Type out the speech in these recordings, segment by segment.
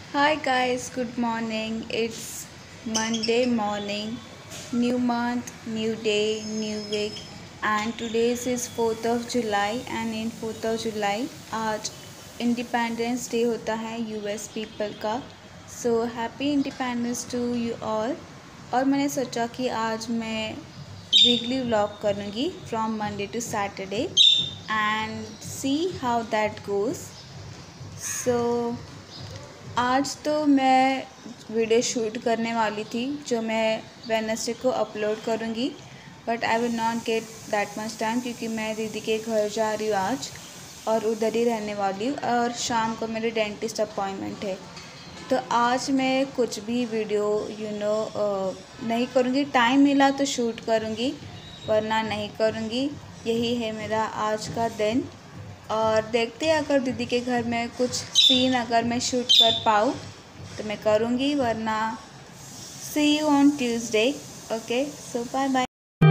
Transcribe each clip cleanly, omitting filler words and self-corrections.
Hi guys, good morning. It's Monday morning, new month, new day, new week, and today is 4th of July and in 4th of July आज independence day होता है US people का। So happy independence to you all. और मैंने सोचा कि आज मैं वीकली व्लॉग करूँगी from Monday to Saturday and see how that goes. So आज तो मैं वीडियो शूट करने वाली थी जो मैं वेडनेसडे को अपलोड करूँगी, but I will not get that much time क्योंकि मैं दीदी के घर जा रही हूँ आज और उधर ही रहने वाली हूँ और शाम को मेरे डेंटिस्ट अपॉइंटमेंट है। तो आज मैं कुछ भी वीडियो नहीं करूँगी। टाइम मिला तो शूट करूँगी वरना नहीं करूँगी। यही है मेरा आज का दिन और देखते हैं अगर दीदी के घर में कुछ सीन अगर मैं शूट कर पाऊँ तो मैं करूँगी, वरना see you on Tuesday. Okay, so bye bye.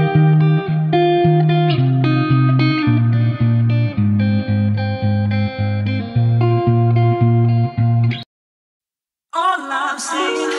All I'm saying.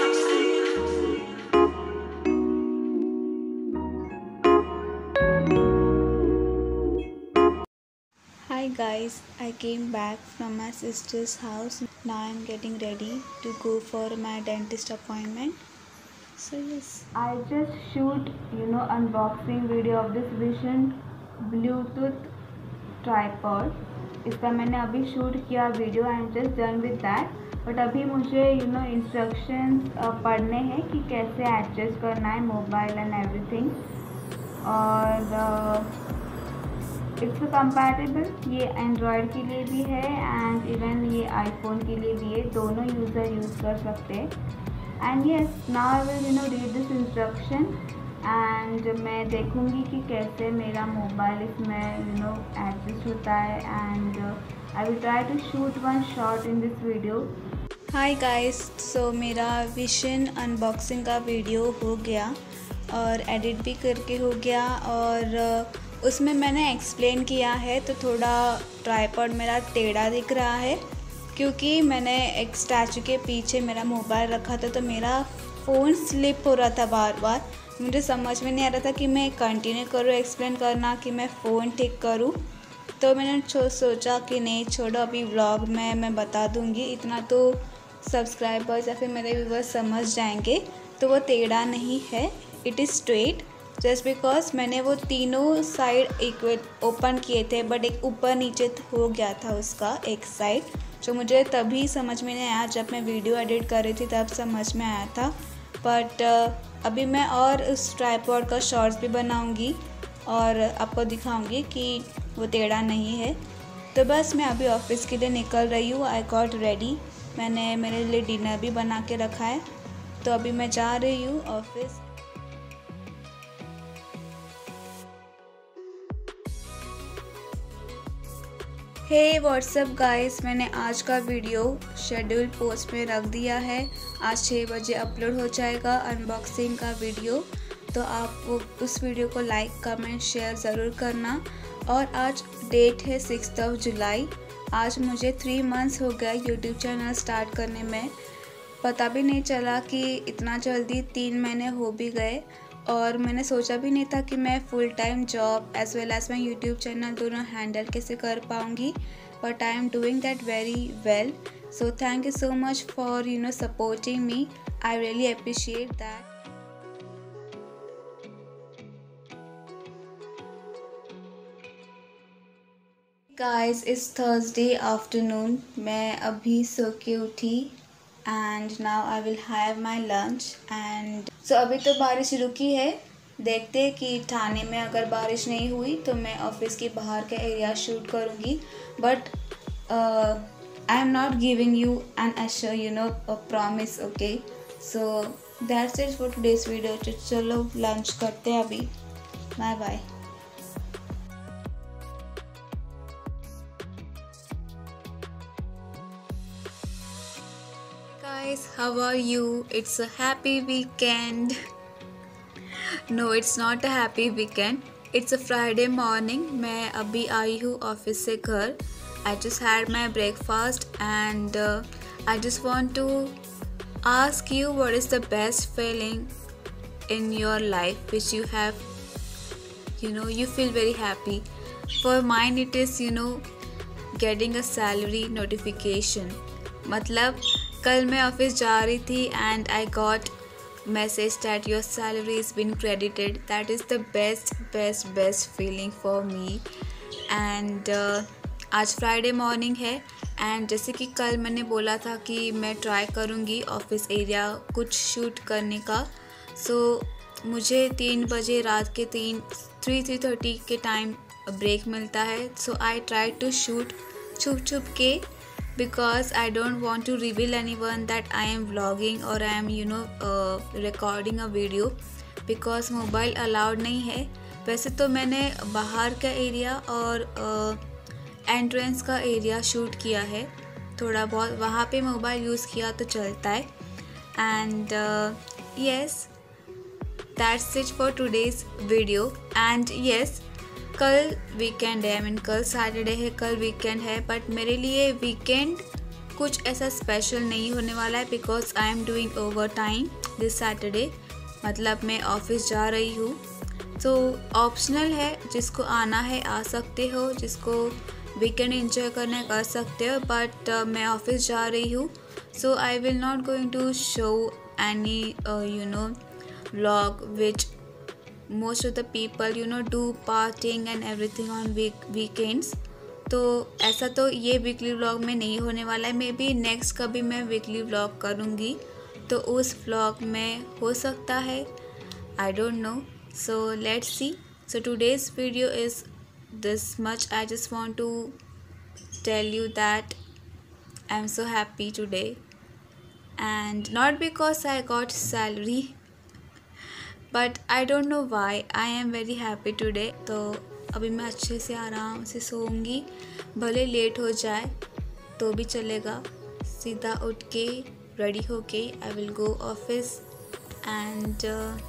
Hi guys, I came back from my sister's house. Now I'm getting ready to go for my dentist appointment. So yes, I just shoot unboxing video of this Vision Bluetooth tripod। इसका मैंने अभी shoot किया video. I am just done with that. But अभी मुझे instructions पढ़ने हैं कि कैसे एडजस्ट करना है मोबाइल एंड एवरीथिंग। और इट्स कंपैटिबल, ये एंड्रॉयड के लिए भी है एंड इवन ये आईफोन के लिए भी है, दोनों यूज़र यूज़ कर सकते हैं। And yes, now I will read this instruction and मैं देखूँगी कि कैसे मेरा मोबाइल इसमें एडजस्ट होता है and I will try to shoot one shot in this video. Hi guys, so मेरा विशन अनबॉक्सिंग का वीडियो हो गया और एडिट भी करके हो गया और उसमें मैंने एक्सप्लेन किया है। तो थोड़ा ट्राइपॉड मेरा टेढ़ा दिख रहा है क्योंकि मैंने एक स्टैचू के पीछे मेरा मोबाइल रखा था तो मेरा फ़ोन स्लिप हो रहा था बार बार। मुझे समझ में नहीं आ रहा था कि मैं कंटिन्यू करूँ एक्सप्लेन करना कि मैं फ़ोन ठीक करूँ। तो मैंने सोचा कि नहीं छोड़ो, अभी व्लॉग में मैं बता दूँगी, इतना तो सब्सक्राइबर्स या फिर मेरे व्यूअर्स समझ जाएंगे। तो वो टेढ़ा नहीं है, it is straight, just because मैंने वो तीनों साइड इक्वल ओपन किए थे बट एक ऊपर नीचे हो गया था उसका एक साइड, जो मुझे तभी समझ में नहीं आया। जब मैं वीडियो एडिट कर रही थी तब समझ में आया था। बट अभी मैं और उस ट्राइपॉड का शॉर्ट्स भी बनाऊंगी और आपको दिखाऊंगी कि वो टेढ़ा नहीं है। तो बस मैं अभी ऑफिस के लिए निकल रही हूँ। आई गॉट रेडी, मैंने मेरे लिए डिनर भी बना के रखा है। तो अभी मैं जा रही हूँ ऑफिस। हे व्हाट्सअप गाइस, मैंने आज का वीडियो शेड्यूल पोस्ट में रख दिया है। आज 6 बजे अपलोड हो जाएगा अनबॉक्सिंग का वीडियो। तो आप वो उस वीडियो को लाइक कमेंट शेयर ज़रूर करना। और आज डेट है 6th of July। आज मुझे 3 months हो गया यूट्यूब चैनल स्टार्ट करने में। पता भी नहीं चला कि इतना जल्दी 3 महीने हो भी गए और मैंने सोचा भी नहीं था कि मैं full time job as well as my YouTube channel दोनों हैंडल कैसे कर पाऊँगी। But I am doing that very well. So thank you so much for supporting me. I really appreciate that. Guys, it's Thursday afternoon. मैं अभी सो के उठी and now I will have my lunch and so अभी तो बारिश रुकी है। देखते हैं कि ठाणे में अगर बारिश नहीं हुई तो मैं ऑफिस के बाहर का एरिया शूट करूँगी। But I am not giving you an assure promise. Okay, so that's it for today's video. चलो लंच करते हैं अभी। Bye bye. Guys, how are you? It's a happy weekend. No, it's not a happy weekend. It's a Friday morning. मैं अभी आई हूँ office से घर। I just had my breakfast and I just want to ask you, what is the best feeling in your life which you have, you feel very happy? For mine it is getting a salary notification. मतलब कल मैं office जा रही थी and I got message that your salary has been credited. That is the best feeling for me. And आज Friday morning है and जैसे कि कल मैंने बोला था कि मैं ट्राई करूँगी ऑफिस एरिया कुछ शूट करने का. सो मुझे 3 बजे रात के 3:30 के टाइम ब्रेक मिलता है. So I try to shoot छुप के, because I don't want to reveal anyone that I am vlogging or I am recording a video, because mobile allowed नहीं है. वैसे तो मैंने बाहर का एरिया और एंट्रेंस का एरिया शूट किया है, थोड़ा बहुत वहाँ पे मोबाइल यूज़ किया तो चलता है. And yes, that's it for today's video. And yes, कल वीकेंड है, कल सैटरडे है, कल वीकेंड है. बट मेरे लिए वीकेंड कुछ ऐसा स्पेशल नहीं होने वाला है, because I am doing over time this Saturday. मतलब मैं ऑफिस जा रही हूँ. तो ऑप्शनल है, जिसको आना है आ सकते हो, जिसको वीकेंड एंजॉय करना है कर सकते हो. बट मैं ऑफिस जा रही हूँ, so I will not going to show any vlog which most of the people do partying and everything on weekends. तो ऐसा तो ये वीकली व्लॉग में नहीं होने वाला है. मे बी नेक्स्ट कभी मैं वीकली व्लॉग करूँगी तो उस व्लॉग में हो सकता है, I don't know. So let's see. So today's video is this much. I just want to tell you that I'm so happy today, and not because I got salary, but I don't know why I am very happy today. तो अभी मैं अच्छे से आराम से सोऊंगी, भले late हो जाए तो भी चलेगा. सीधा उठ के रेडी होके I will go office, and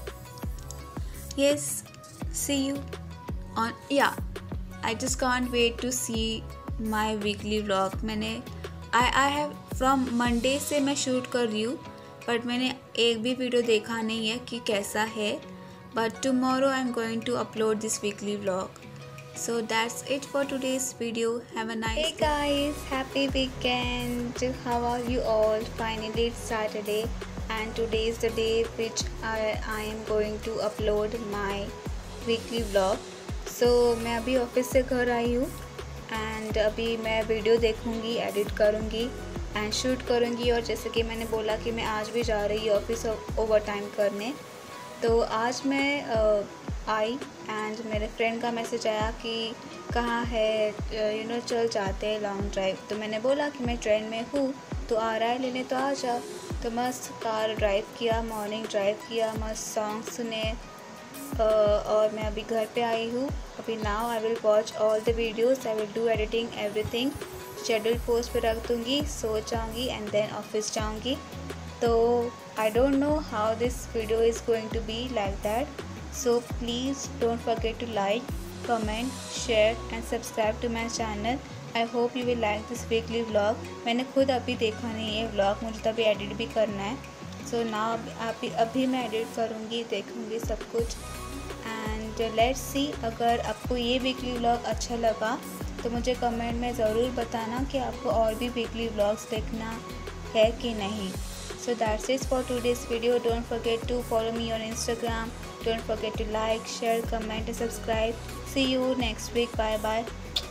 yes, see you on, yeah, I just can't wait to see my weekly vlog. मैंने I have from Monday से मैं शूट कर रही हूँ, बट मैंने एक भी वीडियो देखा नहीं है कि कैसा है. But tomorrow I'm going to upload this weekly vlog. So that's it for today's video. Have a nice day. Hey guys, happy weekend. How are you all? Finally it's Saturday, and today is the day which I am going to upload my weekly vlog. So मैं अभी office से घर आई हूँ, and अभी मैं video देखूँगी, edit करूँगी and shoot करूँगी. और जैसे कि मैंने बोला कि मैं आज भी जा रही हूँ ऑफिस ओवर टाइम करने. तो आज मैं आई एंड मेरे फ्रेंड का मैसेज आया कि कहाँ है, चल जाते हैं लॉन्ग ड्राइव. तो मैंने बोला कि मैं ट्रेन में हूँ, तो आ रहा है लेने तो आ जा. तो मस्त कार ड्राइव किया, मॉर्निंग ड्राइव किया, मस्त सॉन्ग सुने, और मैं अभी घर पे आई हूँ. अभी now I will watch all the videos, I will do editing everything, schedule post पे रख दूँगी, सो जाऊँगी एंड देन ऑफिस जाऊँगी. तो I don't know how this video is going to be like that. So please don't forget to like, comment, share and subscribe to my channel. I hope you will like this weekly vlog. मैंने खुद अभी देखा नहीं है vlog, मुझे तभी edit भी करना है. सो नाउ अभी मैं एडिट करूँगी, देखूँगी सब कुछ. एंड लेट्स सी, अगर आपको ये वीकली व्लॉग अच्छा लगा तो मुझे कमेंट में ज़रूर बताना कि आपको और भी वीकली व्लॉग्स देखना है कि नहीं. So that's it for today's video. Don't forget to follow me on Instagram. Don't forget to like, share, comment and subscribe. See you next week. Bye bye.